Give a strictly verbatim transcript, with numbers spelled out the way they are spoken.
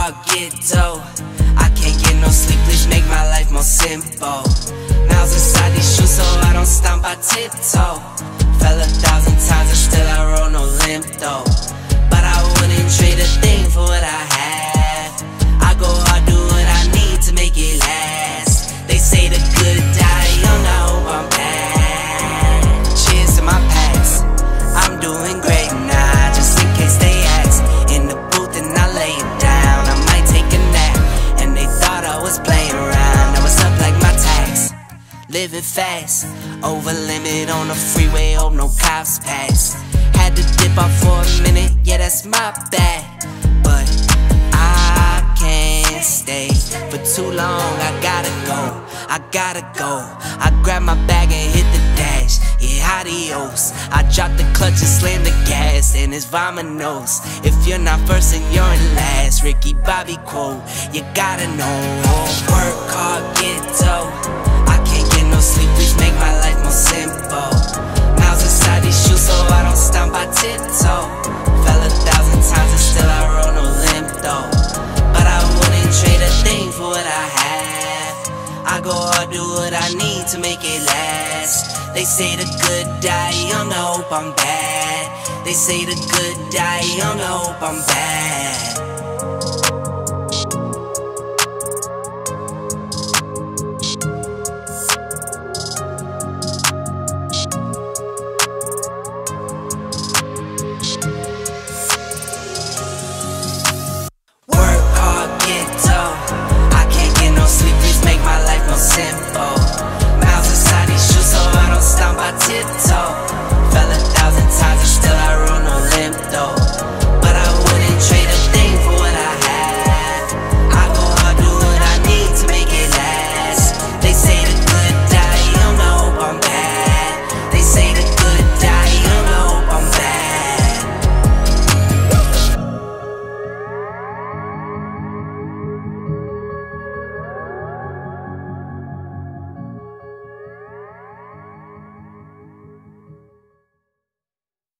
car, get dough. I can't get no sleep, please make my life more simple. Miles inside these shoes so I don't stomp, I tiptoe. Fell a thousand times and still I roll no limp though. But I wouldn't trade a thing for what I have. I go hard, do what I need to make it last. They say the good die young, I hope I'm back. Cheers to my past, I'm doing great now, just in case they ask. In the booth and I lay it down, I might take a nap. And they thought I was playing around, I was up like my tax. Living fast, over limit on the freeway, hope no cops pass. Had to dip off for a minute, yeah that's my bad. But I can't stay for too long, I gotta go, I gotta go. I grab my bag and hit the dash, yeah adios. I drop the clutch and slam the gas, and it's vamonos. If you're not first and you're in last, Ricky Bobby quote, you gotta know. Work hard, get dough. I can't get no sleep, please make my life more simple. Miles inside these shoes so I don't stomp, I tiptoe. Fell a thousand times and still I roll no limp though. But I wouldn't trade a thing for what I have. I go hard, do what I need to make it last. They say the good die young, I hope I'm bad. They say the good die young, I hope I'm bad.